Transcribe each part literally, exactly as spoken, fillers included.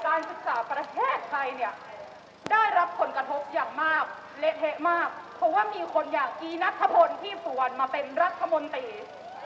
การศึกษาประเทศไทยเนี่ยได้รับผลกระทบอย่างมากเละเทะมากเพราะว่ามีคนอย่างอีณัฐพลที่สุวรรณมาเป็นรัฐมนตรี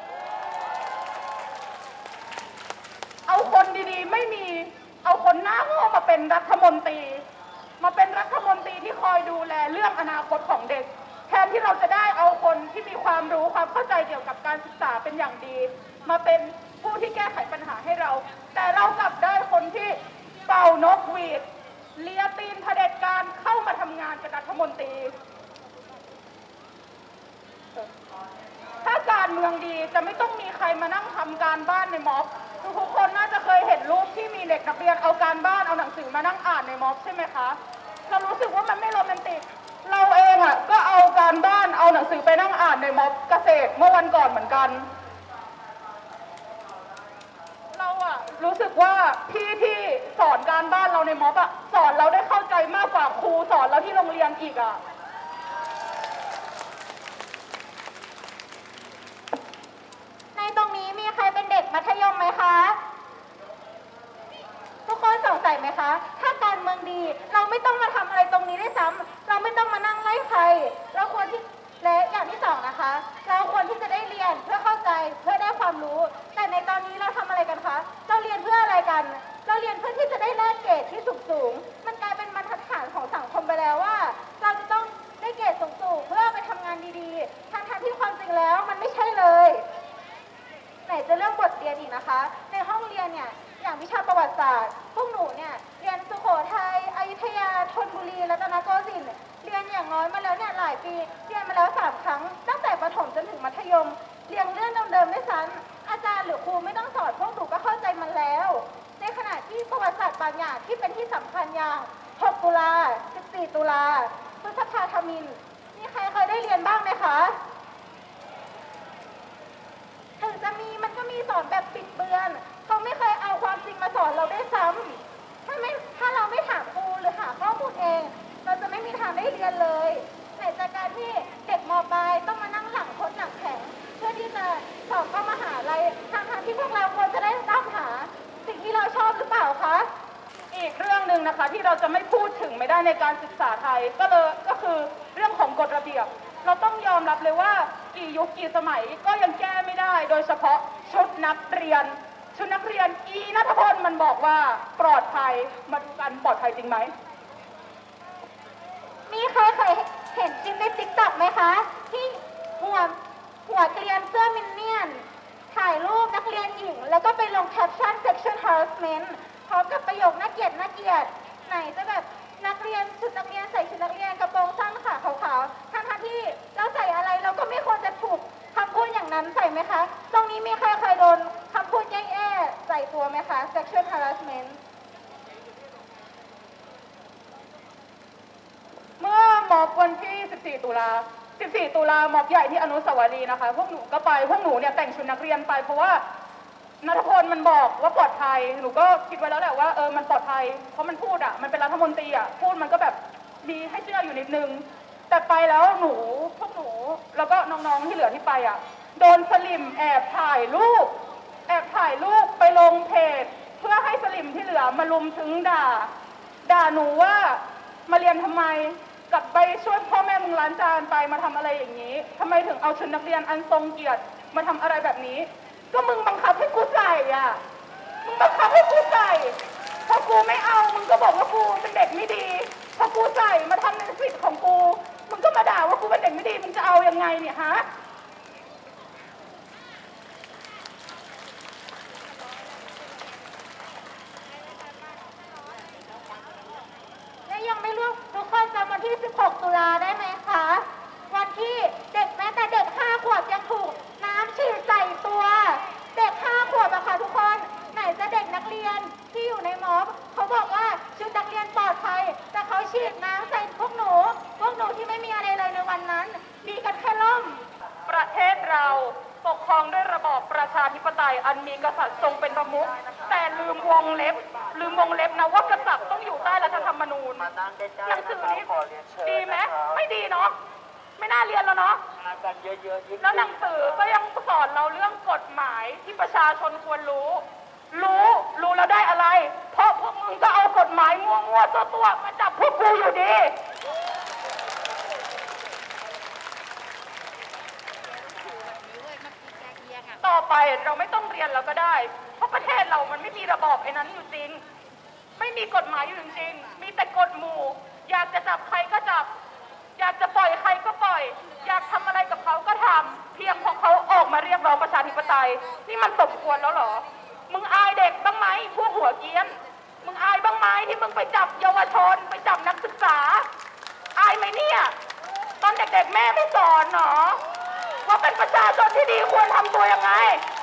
เอาคนดีๆไม่มีเอาคนหน้าโง่มาเป็นรัฐมนตรีมาเป็นรัฐมนตรีที่คอยดูแลเรื่องอนาคตของเด็กแทนที่เราจะได้เอาคนที่มีความรู้ความเข้าใจเกี่ยวกับการศึกษาเป็นอย่างดีมาเป็นผู้ที่แก้ไขปัญหาให้เราแต่เรากลับได้คนที่เป่านกหวีดเลียตีนเผด็จการเข้ามาทำงานเป็นรัฐมนตรีถ้าการเมืองดีจะไม่ต้องมีใครมานั่งทำการบ้านในม็อบทุกคนน่าจะเคยเห็นรูปที่มีเด็กนักเรียนเอาการบ้านเอาหนังสือมานั่งอ่านในม็อบใช่ไหมคะเรารู้สึกว่ามันไม่โรแมนติกเราเองอ่ะก็เอาการบ้านเอาหนังสือไปนั่งอ่านในม็อบเกษตรเมื่อวันก่อนเหมือนกันเราอะรู้สึกว่าพี่ที่สอนการบ้านเราในม็อบอะสอนเราได้เข้าใจมากกว่าครูสอนเราที่โรงเรียนอีกอะในตรงนี้มีใครเป็นเด็กมัธยมไหมคะทุกคนสงสัยไหมคะถ้าการเมืองดีเราไม่ต้องมาทำอะไรตรงนี้ด้วยซ้ำเราไม่ต้องมานั่งไล่ใครเราควรที่และอย่างที่สองนะคะเราควรที่จะได้เรียนเพื่อเข้าใจเพื่อได้ความรู้แต่ในตอนนี้เราทำอะไรกันคะเราเรียนเพื่ออะไรกันเราเรียนเพื่อที่จะได้แลกเกรดที่สูงสูงมันกลายเป็นบรรทัดฐานของสังคมไปแล้วว่าเราจะต้องได้เกรดสูงสูงเพื่อไปทำงานดีๆทั้งๆที่ความจริงแล้วมันไม่ใช่เลยไหนจะเรื่องบทเรียนอีกนะคะในห้องเรียนเนี่ยอย่างวิชาประวัติศาสตร์พวกหนูเนี่ยเรียนสุโขทัยอยุธยาธนบุรีรัตนโกสินทร์เรียนอย่างน้อยมาแล้วเนี่ยหลายปีเรียนมาแล้วสามครั้งตั้งแต่ประถมจนถึงมัธยมเรียนเรื่องเดิมๆไม่ซ้ำอาจารย์หรือครูไม่ต้องสอนพวกหนูก็เข้าใจมันแล้วในขณะที่ประวัติศาสตร์บางอย่างที่เป็นที่สำคัญอย่างหกตุลาสิบสี่ตุลาพฤษภาธมิฬมีใครเคยได้เรียนบ้างไหมคะถึงจะมีมันก็มีสอนแบบปิดเบือนเขาไม่เคยเอาความจริงมาสอนเราได้ซ้ำถ้าไม่ถ้าเราไม่ถามครูหรือหาข้อมูลเองเราจะไม่มีทางได้เรียนเลยในจากการที่เด็กม.ปลายต้องมานั่งหลังคดหลังแข็งเพื่อที่จะสอบเข้ามหาลัยทางทางที่พวกเราควรจะได้ตามหาสิ่งที่เราชอบหรือเปล่าคะอีกเรื่องหนึ่งนะคะที่เราจะไม่พูดถึงไม่ได้ในการศึกษาไทยก็เลยก็คือเรื่องของกฎระเบียบเราต้องยอมรับเลยว่ากี่ยุคกี่สมัยก็ยังแก้ไม่ได้โดยเฉพาะชุดนักเรียนชุดนักเรียนอีณัฐพลมันบอกว่าปลอดภัยมาดูกันปลอดภัยจริงไหมมีใครเคยเห็นคลิปในติ๊กต็อกไหมคะที่หัวหัวเกรียนเสื้อมินเนี่ยนถ่ายรูปนักเรียนหญิงแล้วก็ไปลงแคปชั่น sexual harassment พร้อมกับประโยคน่าเกลียดน่าเกลียดไหนจะแบบนักเรียนชุดนักเรียนใส่ชุดนักเรียนกระโปรงสั้นขาขาวๆทั้งทั้งที่เราใส่อะไรเราก็ไม่ควรจะถูกคำพูดอย่างนั้นใส่ไหมคะตรงนี้มีใครเคยโดนคำพูดแย่ๆใส่ตัวไหมคะ sexual harassment เมื่อม็อบวันที่สิบสี่ตุลาสิบสี่ตุลาม็อบใหญ่ที่อนุสาวรีย์นะคะพวกหนูก็ไปพวกหนูเนี่ยแต่งชุดนักเรียนไปเพราะว่าณัฐพลมันบอกว่าปลอดภัยหนูก็คิดไว้แล้วแหละว่าเออมันปลอดภัยเพราะมันพูดอ่ะมันเป็นรัฐมนตรีอ่ะพูดมันก็แบบมีให้เชื่ออยู่นิดนึงแต่ไปแล้วหนูพวกหนูแล้วก็น้องๆที่เหลือที่ไปอ่ะโดนสลิมแอบถ่ายรูปแอบถ่ายรูปไปลงเพจเพื่อให้สลิมที่เหลือมาลุมถึงด่าด่าหนูว่ามาเรียนทำไมกลับไปช่วยพ่อแม่มึงล้างจานไปมาทำอะไรอย่างนี้ทำไมถึงเอาชุดนักเรียนอันทรงเกียรติมาทำอะไรแบบนี้ก็มึงบังคับให้กูใส่อ่ะมึงบังคับให้กูใส่พอกูไม่เอามึงก็บอกว่ากูเป็นเด็กไม่ดีพอกูใส่มาทำในสิทธิ์ของกูมึงก็มาด่าว่ากูเป็นเด็กไม่ดีมึงจะเอายังไงเนี่ยฮะและยังไม่รู้ทุกคนจำวันที่สิบหกตุลาได้ไหมคะวันที่เด็กแม้แต่เด็กห้าขวบยังถูกน้ำฉีดใส่ตัวเด็กห้าขวบอะค่ะทุกคนไหนจะเด็กนักเรียนที่อยู่ในม็อบเขาบอกว่าชุดนักเรียนปลอดภัยแต่เขาฉีดน้ำใส่พวกหนูพวกหนูที่ไม่มีอะไรเลยในวันนั้นมีกันแค่ล่มประเทศเราปกครองด้วยระบอบประชาธิปไตยอันมีกษัตริย์ทรงเป็นประมุขแต่ลืมวงเล็บลืมวงเล็บนะว่ากษัตริย์ต้องอยู่ใต้รัฐธรรมนูญหนังสือนี้ดีไหมไม่ดีเนาะไม่น่าเรียนแล้วเนาะแล้วหนังสือก็ยังสอนเราเรื่องกฎหมายที่ประชาชนควรรู้รู้รู้แล้วได้อะไรเพราะพวกมึงก็เอาตัวตัวตัวมาจับพวกกูอยู่ดีต่อไปเราไม่ต้องเรียนเราก็ได้เพราะประเทศเรามันไม่มีระบอบไอ้นั้นอยู่จริงไม่มีกฎหมายอยู่จริงมีแต่กฎหมู่อยากจะจับใครก็จับอยากจะปล่อยใครก็ปล่อยอยากทำอะไรกับเขาก็ทำเพียงเพราะเขาออกมาเรียกร้องประชาธิปไตยนี่มันสมควรแล้วเหรอมึงอายเด็กบ้างไหมพวกหัวเกี้ยนมึงอายบ้างไหมที่มึงไปจับเยาวชนไปจับนักศึกษาอายไหมเนี่ยตอนเด็กๆแม่ไม่สอนหรอว่าเป็นประชาชนที่ดีควรทำตัวยังไง